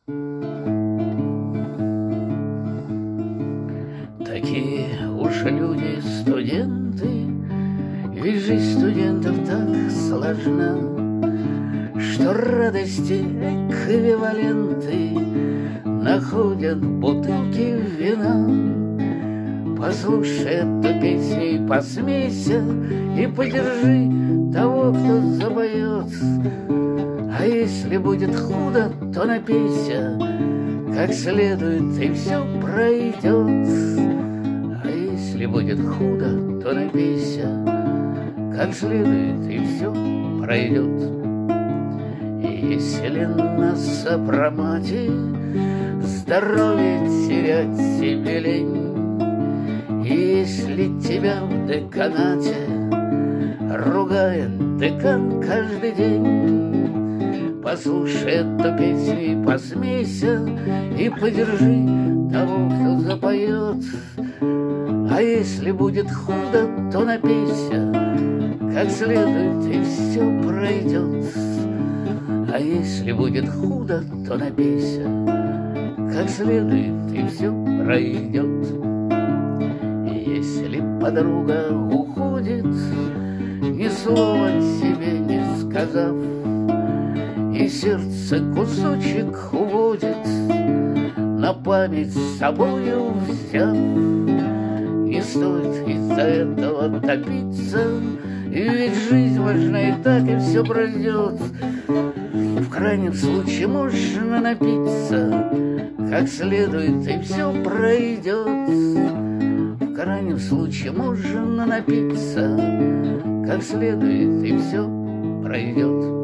Такие уж люди студенты, ведь жизнь студентов так сложна, что радости эквиваленты находят в бутылке вина. Послушай эту песню и посмейся, и поддержи того, кто запоет. А если будет худо, то напейся как следует, и все пройдет. А если будет худо, то напейся как следует, и все пройдет. И если на сопромате здоровье терять себе лень, и если тебя в деканате ругает декан каждый день, послушай эту песню и посмейся, и поддержи того, кто запоет. А если будет худо, то напейся как следует, и все пройдет. А если будет худо, то напейся как следует, и все пройдет. И если подруга уходит, ни слова тебе не сказав, и сердце кусочек уводит, на память с собою взяв, не стоит из-за этого топиться, и ведь жизнь важна, и так и все пройдет. В крайнем случае можно напиться как следует, и все пройдет. В крайнем случае можно напиться как следует, и все пройдет.